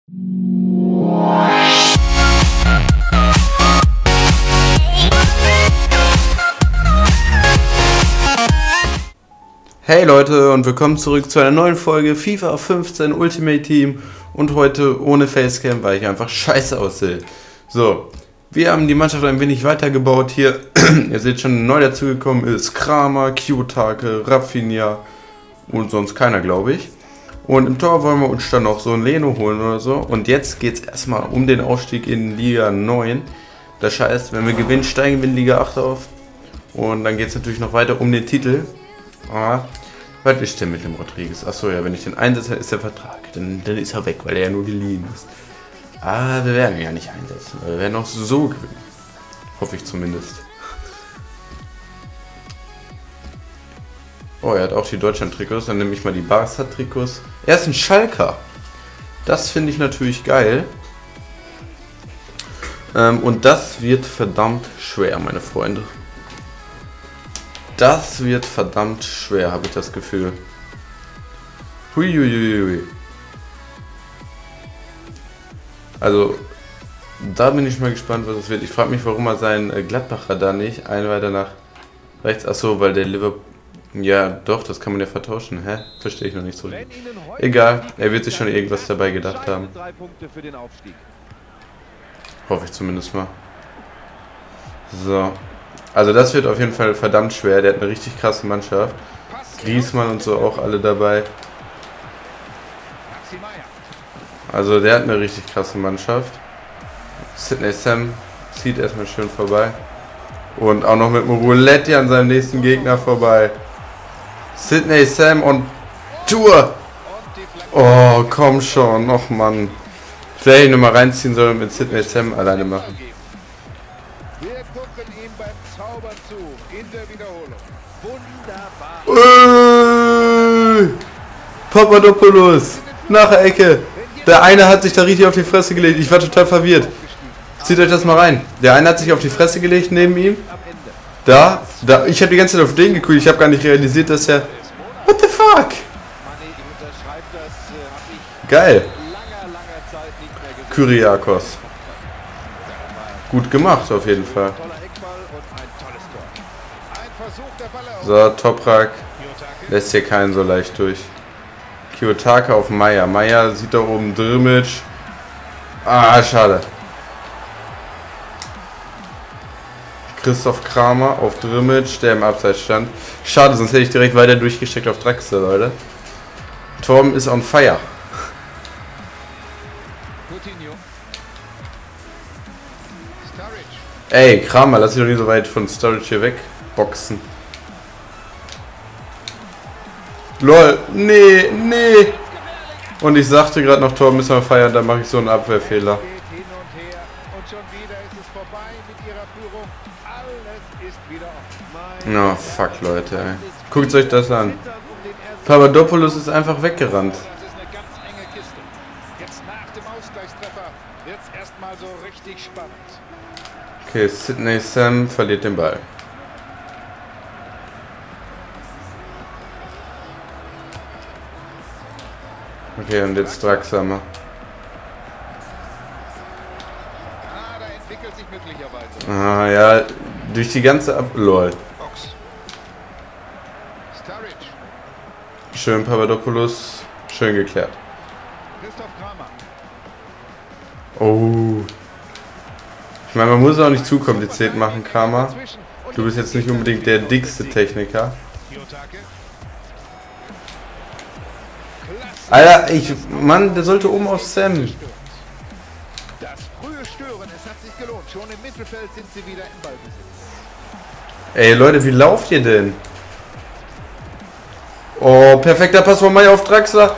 Hey Leute und willkommen zurück zu einer neuen Folge FIFA 15 Ultimate Team und heute ohne Facecam, weil ich einfach scheiße aussehe. So, wir haben die Mannschaft ein wenig weitergebaut hier. Ihr seht schon, neu dazugekommen ist Kramer, Kiyotake, Rafinha und sonst keiner, glaube ich. Und im Tor wollen wir uns dann noch so ein Leno holen oder so. Und jetzt geht es erstmal um den Aufstieg in Liga 9. Das heißt, wenn wir gewinnen, steigen wir in Liga 8 auf. Und dann geht es natürlich noch weiter um den Titel. Was ist denn mit dem Rodriguez? Achso, ja, wenn ich den einsetze, ist der Vertrag. Dann ist er weg, weil er ja nur geliehen ist. Aber wir werden ihn ja nicht einsetzen. Wir werden auch so gewinnen. Hoffe ich zumindest. Oh, er hat auch die Deutschland-Trikots. Dann nehme ich mal die Barca-Trikots. Er ist ein Schalker. Das finde ich natürlich geil. Und das wird verdammt schwer, meine Freunde. Das wird verdammt schwer, habe ich das Gefühl. Huiuiui. Also, da bin ich mal gespannt, was es wird. Ich frage mich, warum er seinen Gladbacher da nicht weiter nach rechts. Achso, weil der Liverpool... Ja, doch, das kann man ja vertauschen. Hä? Verstehe ich noch nicht so. Egal, er wird sich schon irgendwas dabei gedacht haben. Hoffe ich zumindest mal. So. Also das wird auf jeden Fall verdammt schwer. Der hat eine richtig krasse Mannschaft. Griezmann und so auch alle dabei. Also der hat eine richtig krasse Mannschaft. Sidney Sam zieht erstmal schön vorbei. Und auch noch mit dem Roulette an seinem nächsten Gegner vorbei. Sidney Sam und Tour. Oh, komm schon. Och Mann. Vielleicht hätte ich nochmal reinziehen sollen und mit Sidney Sam alleine machen. Wir gucken ihm beim Zaubern zu, in der Wiederholung. Wunderbar. Papadopoulos, nach der Ecke. Der eine hat sich da richtig auf die Fresse gelegt. Ich war total verwirrt. Zieht euch das mal rein. Der eine hat sich auf die Fresse gelegt neben ihm. Da. Ich habe die ganze Zeit auf den geguckt. Ich habe gar nicht realisiert, dass er... What the fuck? Geil. Kyriakos. Gut gemacht auf jeden Fall. So, Toprak lässt hier keinen so leicht durch. Kiyotake auf Meier. Meier sieht da oben Drmic. Ah, schade. Christoph Kramer auf Drmic, der im Abseits stand. Schade, sonst hätte ich direkt weiter durchgesteckt auf Draxler, Leute. Torben ist on fire. Ey, Kramer, lass dich doch nicht so weit von Sturridge hier wegboxen. LOL, nee. Und ich sagte gerade noch, Tor müssen wir feiern, dann mache ich so einen Abwehrfehler. Oh, fuck, Leute, ey. Guckt euch das an. Papadopoulos ist einfach weggerannt. Okay, Sidney Sam verliert den Ball. Okay, und jetzt Draxler mal. Ah ja, durch die ganze LOL. Schön Papadopoulos, schön geklärt. Oh. Ich meine, man muss auch nicht zu kompliziert machen, Kramer. Du bist jetzt nicht unbedingt der dickste Techniker. Alter, Mann, der sollte oben auf Sam. Das frühe Stören, es hat sich gelohnt. Schon im Mittelfeld sind sie wieder im Ballbesitz. Ey Leute, wie lauft ihr denn? Oh, perfekter Pass von Meier auf Draxler.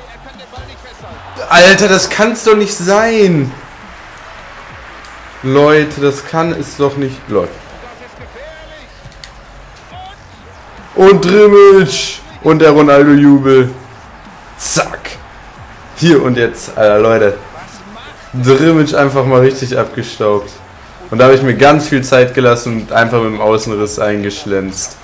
Alter, das kann's doch nicht sein. Leute, das kann es doch nicht. Leute. Und Drmic. Und der Ronaldo-Jubel. Zack. Hier und jetzt, Alter, Leute. Drmic einfach mal richtig abgestaubt. Und da habe ich mir ganz viel Zeit gelassen und einfach mit dem Außenriss eingeschlänzt.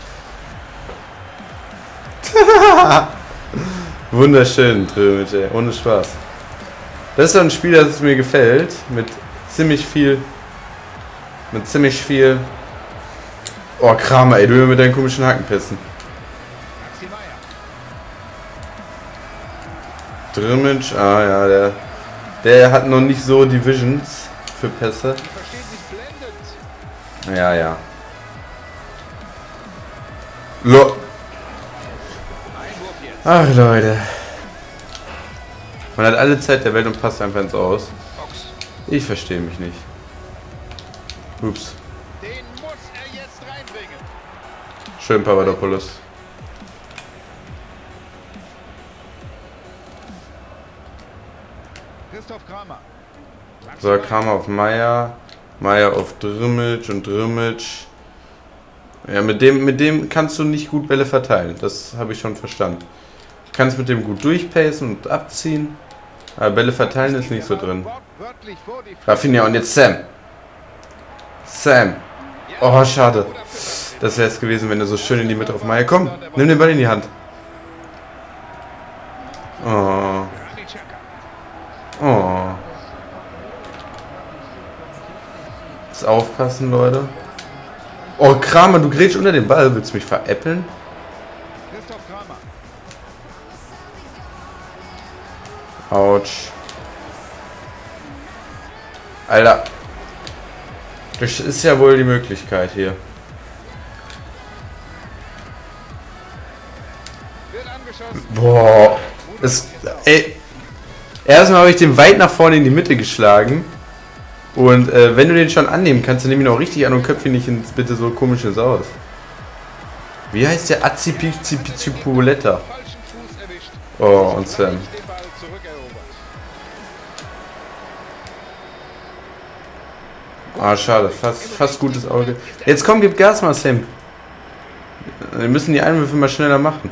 Wunderschön, Drmic, ey. Ohne Spaß. Das ist so ein Spiel, das mir gefällt. Mit ziemlich viel. Oh, Kramer, ey, du mit deinen komischen Hackenpässen. Drimmitsch, ah ja, der hat noch nicht so die Visions für Pässe. Ja. Ach Leute. Man hat alle Zeit der Welt und passt einfach ins Aus. Ich verstehe mich nicht. Ups. Den muss er jetzt reinbringen. Schön, Papadopoulos. Christoph Kramer. So, Kramer auf Meier. Meier auf Drimmitsch und Drimmitsch. Ja, mit dem kannst du nicht gut Bälle verteilen. Das habe ich schon verstanden. Du kannst mit dem gut durchpacen und abziehen. Aber Bälle verteilen ist nicht so drin. Rafinha und jetzt Sam. Oh, schade. Das wäre es gewesen, wenn er so schön in die Mitte auf Meier. Komm, nimm den Ball in die Hand. Oh. Jetzt aufpassen, Leute. Oh, Kramer, du grätsch unter den Ball. Willst du mich veräppeln? Autsch. Alter. Das ist ja wohl die Möglichkeit hier. Boah. Ey. Erstmal habe ich den weit nach vorne in die Mitte geschlagen. Und wenn du den schon annehmen kannst, dann nimm ihn auch richtig an und köpfe ihn nicht ins bitte so komisches aus. Wie heißt der? Azipizipuletta. Oh, und Sam. Ah, schade. Fast gutes Auge. Jetzt komm, gib Gas mal, Sam. Wir müssen die Einwürfe mal schneller machen.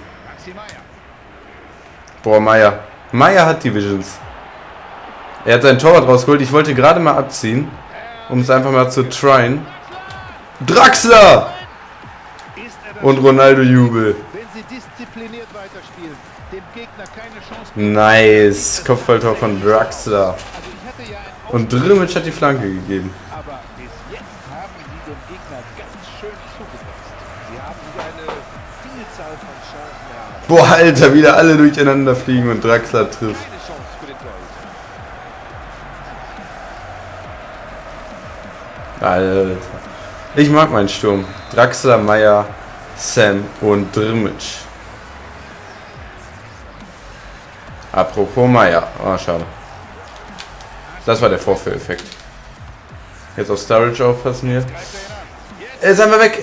Boah, Meier. Meier hat die Visions. Er hat seinen Torwart rausgeholt. Ich wollte gerade mal abziehen, um es einfach mal zu tryen. Draxler! Und Ronaldo Jubel. Nice. Kopfballtor von Draxler. Und Drimmitsch hat die Flanke gegeben. Aber bis jetzt haben sie dem Gegner ganz schön zugesetzt. Sie haben eine Vielzahl von Chancen erhalten. Boah, Alter, wieder alle durcheinander fliegen und Draxler trifft. Keine Chance für den Torhüter. Alter. Ich mag meinen Sturm. Draxler, Meier, Sam und Drimmitsch. Apropos Meier. Oh, schade. Das war der Vorführeffekt. Jetzt auf Sturridge aufpassen hier. Jetzt sind wir weg.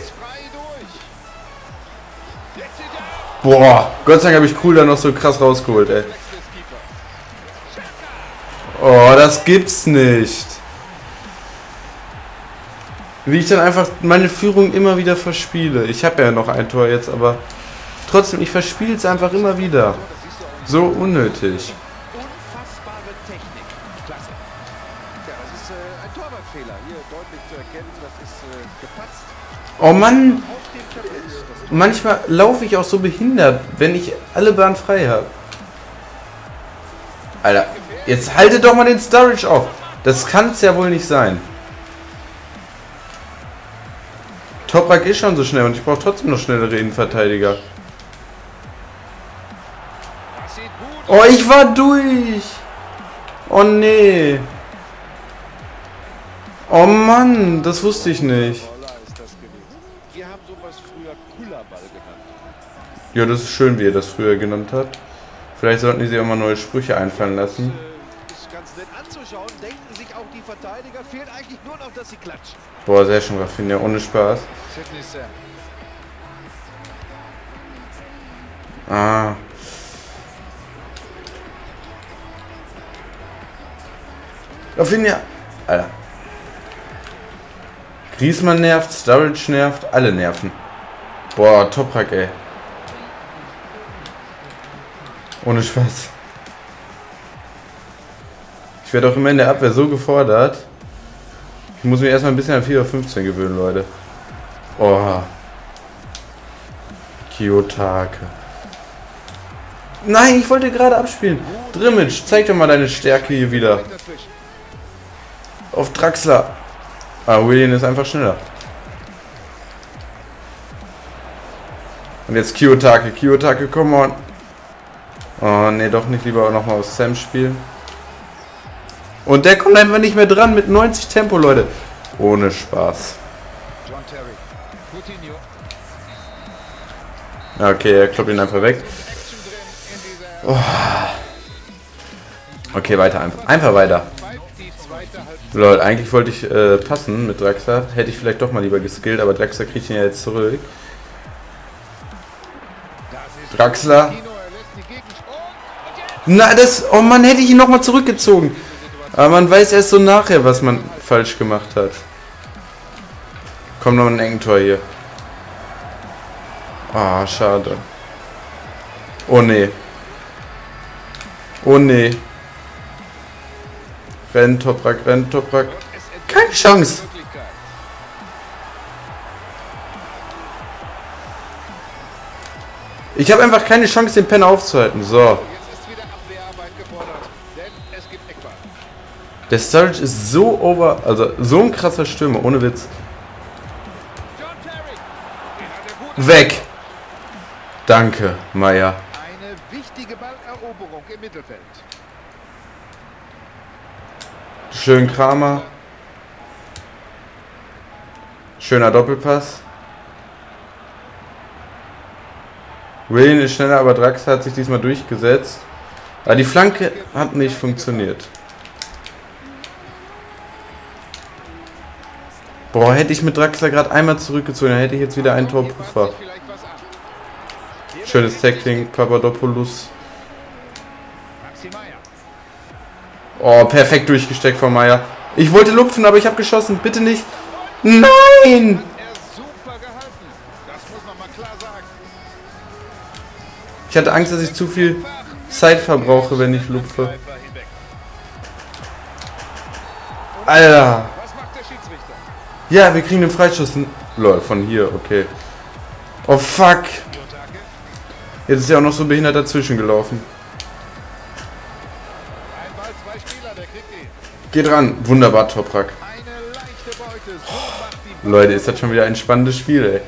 Boah, Gott sei Dank habe ich cool da noch so krass rausgeholt, ey. Oh, das gibt's nicht. Wie ich dann einfach meine Führung immer wieder verspiele. Ich habe ja noch ein Tor jetzt, aber trotzdem, ich verspiele es einfach immer wieder. So unnötig. Unfassbare Technik. Klasse. Ja, das ist ein Torwartfehler. Hier deutlich zu erkennen, das ist gepatzt. Oh Mann! Manchmal laufe ich auch so behindert, wenn ich alle Bahnen frei habe. Alter, jetzt haltet doch mal den Sturridge auf. Das kann es ja wohl nicht sein. Toprak ist schon so schnell und ich brauche trotzdem noch schnellere Innenverteidiger. Oh, ich war durch. Oh nee. Oh Mann, das wusste ich nicht. Wir haben sowas früher Kullerball genannt. Ja, das ist schön, wie er das früher genannt hat. Vielleicht sollten die sich auch mal neue Sprüche einfallen lassen. Ist ganz nett anzuschauen, denken sich auch die Verteidiger, fehlt eigentlich nur noch, dass sie klatschen. Boah, sehr schön, Rafinha, ohne Spaß. Ah. Rafinha. Alter. Griezmann nervt, Sturridge nervt, alle nerven. Boah, Toprak, ey. Ohne Spaß. Ich werde auch immer in der Abwehr so gefordert. Ich muss mich erstmal ein bisschen an 4:15 gewöhnen, Leute. Oh. Kiyotake. Nein, ich wollte gerade abspielen. Drimmitsch, zeig doch mal deine Stärke hier wieder. Auf Draxler. Ah, Willian ist einfach schneller. Und jetzt Kiyotake. Kiyotake, come on. Oh, nee, doch nicht. Lieber nochmal aus Sam spielen. Und der kommt einfach nicht mehr dran mit 90 Tempo, Leute. Ohne Spaß. Okay, er kloppt ihn einfach weg. Oh. Okay, weiter einfach. Einfach weiter. Lol, eigentlich wollte ich passen mit Draxler. Hätte ich vielleicht doch mal lieber geskillt, aber Draxler kriegt ihn ja jetzt zurück. Draxler. Na, das... Oh Mann, hätte ich ihn nochmal zurückgezogen. Aber man weiß erst so nachher, was man falsch gemacht hat. Kommt noch ein Eigentor hier. Ah, schade. Oh nee. Oh nee. Renn, Toprak, renn, Toprak. Keine Chance. Ich habe einfach keine Chance, den Penner aufzuhalten. So. Der Sturridge ist so over, also so ein krasser Stürmer, ohne Witz. Weg. Danke, Meier. Eine wichtige Balleroberung im Mittelfeld. Schön Kramer. Schöner Doppelpass. Willian ist schneller, aber Drax hat sich diesmal durchgesetzt. Aber die Flanke hat nicht funktioniert. Boah, hätte ich mit Draxler gerade einmal zurückgezogen, dann hätte ich jetzt wieder ein Torpuffer. Schönes Tackling, Papadopoulos. Oh, perfekt durchgesteckt von Meier. Ich wollte lupfen, aber ich habe geschossen. Bitte nicht. Nein! Ich hatte Angst, dass ich zu viel Zeit verbrauche, wenn ich lupfe. Alter! Ja, wir kriegen den Freischuss. Lol, von hier, okay. Oh fuck! Jetzt ist ja auch noch so behindert dazwischen gelaufen. Geht ran. Wunderbar, Toprak. Oh, Leute, ist das schon wieder ein spannendes Spiel, ey.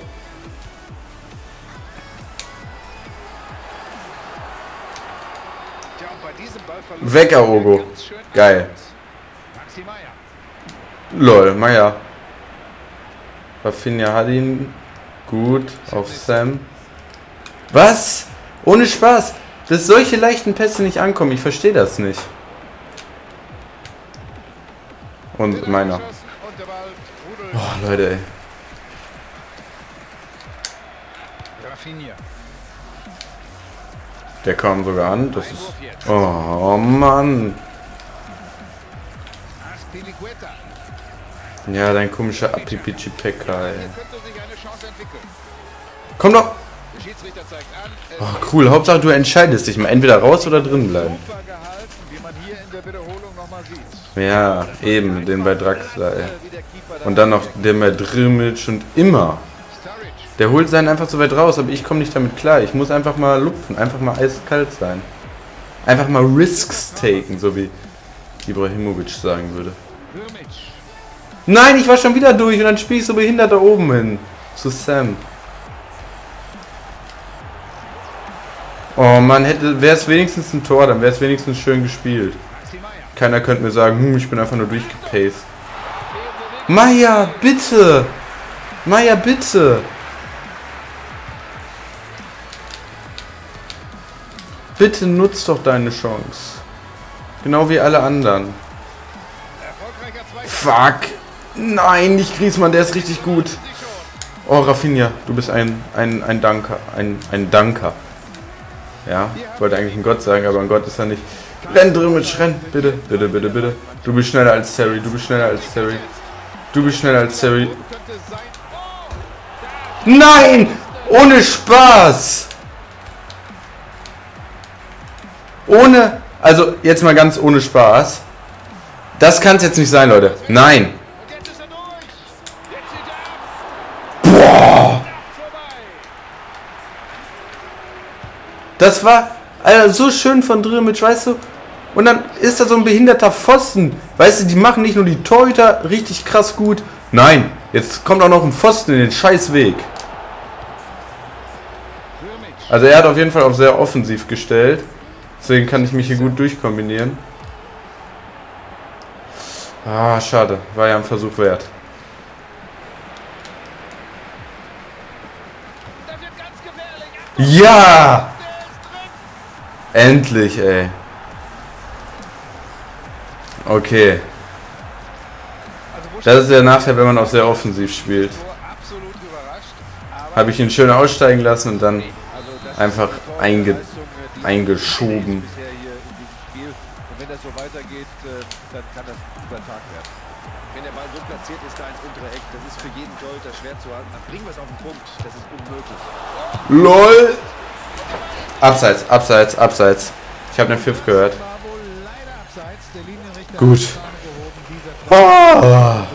Weg, Aogo. Geil. Lol, Meier. Rafinha hat ihn. Gut. Auf Sam. Was? Ohne Spaß. Dass solche leichten Pässe nicht ankommen. Ich verstehe das nicht. Und meiner. Oh, Leute, ey. Der kam sogar an. Das ist... Oh, Mann. Ja, dein komischer Apipichi-Pekka, ey. Komm doch! Oh, cool. Hauptsache, du entscheidest dich mal. Entweder raus oder drin bleiben. Ja, eben. Den bei Draxler, ey. Und dann noch den bei Drimmitsch und immer. Der holt seinen einfach so weit raus, aber ich komme nicht damit klar. Ich muss einfach mal lupfen. Einfach mal eiskalt sein. Einfach mal Risks taken, so wie Ibrahimovic sagen würde. Nein, ich war schon wieder durch und dann spiele ich so behindert da oben hin. Zu Sam. Oh Mann, wäre es wenigstens ein Tor, dann wäre es wenigstens schön gespielt. Keiner könnte mir sagen, ich bin einfach nur durchgepaced. Meier, bitte! Meier, bitte! Bitte nutzt doch deine Chance. Genau wie alle anderen. Fuck! Nein, nicht Griezmann, der ist richtig gut. Oh, Rafinha, du bist ein Danker. Ein Danker. Ja, ich wollte eigentlich ein Gott sagen, aber ein Gott ist er nicht. Renn, Drimmitsch, renn! Bitte, bitte, bitte, bitte. Du bist schneller als Terry, du bist schneller als Terry. Du bist schneller als Terry. Nein! Ohne Spaß! Ohne... Also, jetzt mal ganz ohne Spaß. Das kann es jetzt nicht sein, Leute. Nein! Boah! Das war... Alter, so schön von Drimmitsch, weißt du? Und dann ist da so ein behinderter Pfosten. Weißt du, die machen nicht nur die Torhüter richtig krass gut. Nein, jetzt kommt auch noch ein Pfosten in den Scheißweg. Also er hat auf jeden Fall auch sehr offensiv gestellt. Deswegen kann ich mich hier gut durchkombinieren. Ah, schade. War ja ein Versuch wert. Ja! Endlich, ey. Okay. Das ist der Nachteil, wenn man auch sehr offensiv spielt. Habe ich ihn schön aussteigen lassen und dann einfach eingeschoben. Wenn das so weitergeht, dann kann das übertragen werden. Wenn der Ball so platziert ist, da ins untere Eck, das ist für jeden Torhüter schwer zu halten. Dann bringen wir es auf den Punkt. Das ist unmöglich. LOL! Abseits, abseits, abseits. Ich habe den Pfiff gehört. Gut. Oh.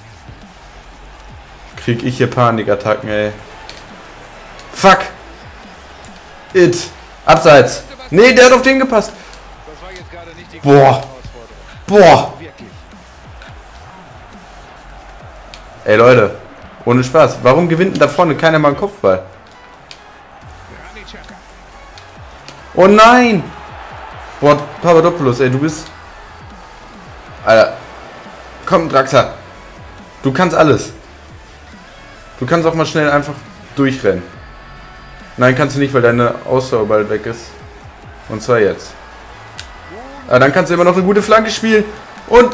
Krieg ich hier Panikattacken, ey. Fuck! It! Abseits! Nee, der hat auf den gepasst! Boah! Boah! Ey Leute, ohne Spaß. Warum gewinnt denn da vorne keiner mal einen Kopfball? Oh nein! Boah, Papadopoulos, ey, du bist... Alter. Komm, Draxler. Du kannst alles. Du kannst auch mal schnell einfach durchrennen. Nein, kannst du nicht, weil deine Ausdauer bald weg ist. Und zwar jetzt. Aber dann kannst du immer noch eine gute Flanke spielen. Und...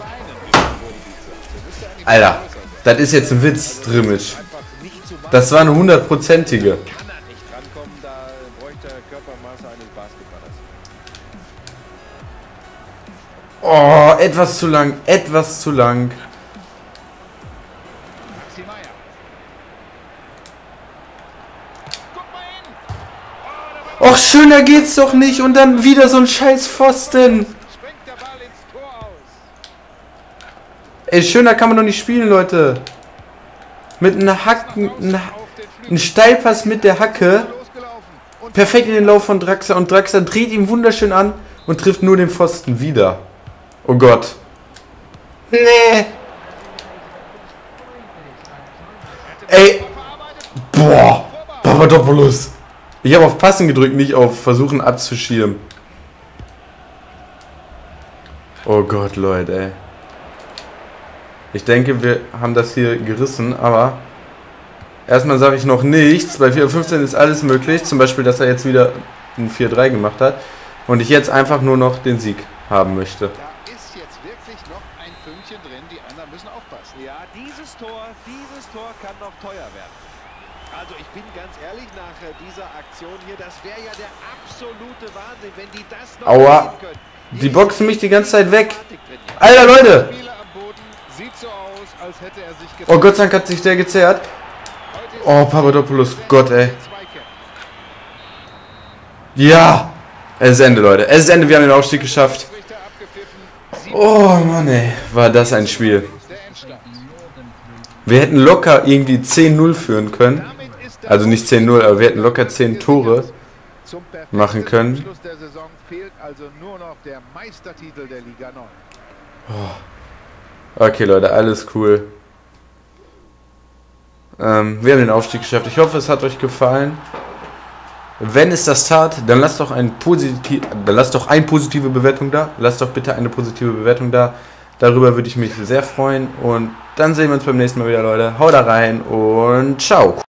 Alter, das ist jetzt ein Witz, Drimmitsch. Das war eine 100%ige. Oh, etwas zu lang, etwas zu lang. Och, schöner geht's doch nicht und dann wieder so ein scheiß Pfosten. Ey, schöner kann man doch nicht spielen, Leute. Mit einer Hacke, ein Steilpass mit der Hacke. Perfekt in den Lauf von Draxler und Draxler dreht ihn wunderschön an und trifft nur den Pfosten wieder. Oh Gott. Nee. Ey. Boah. Papadopoulos. Ich habe auf Passen gedrückt, nicht auf Versuchen abzuschirmen. Oh Gott, Leute, ey. Ich denke, wir haben das hier gerissen, aber erstmal sage ich noch nichts. Bei 4:15 ist alles möglich. Zum Beispiel, dass er jetzt wieder ein 4:3 gemacht hat. Und ich jetzt einfach nur noch den Sieg haben möchte. Da ist jetzt wirklich noch ein Pünktchen drin. Die anderen müssen aufpassen. Ja, dieses Tor kann noch teuer werden. Also ich bin ganz ehrlich, nach dieser Aktion hier, das wäre ja der absolute Wahnsinn, wenn die das noch Aua, die boxen mich die ganze Zeit weg. Alter, Leute. Oh, Gott sei Dank hat sich der gezerrt. Oh, Papadopoulos, Gott, ey. Ja, es ist Ende, Leute. Es ist Ende, wir haben den Aufstieg geschafft. Oh, Mann, ey. War das ein Spiel. Wir hätten locker irgendwie 10-0 führen können. Also nicht 10-0, aber wir hätten locker 10 Tore machen können. Oh. Okay, Leute, alles cool. Wir haben den Aufstieg geschafft. Ich hoffe, es hat euch gefallen. Wenn es das tat, dann lasst doch eine positive Bewertung da. Lasst doch bitte eine positive Bewertung da. Darüber würde ich mich sehr freuen. Und dann sehen wir uns beim nächsten Mal wieder, Leute. Haut da rein und ciao.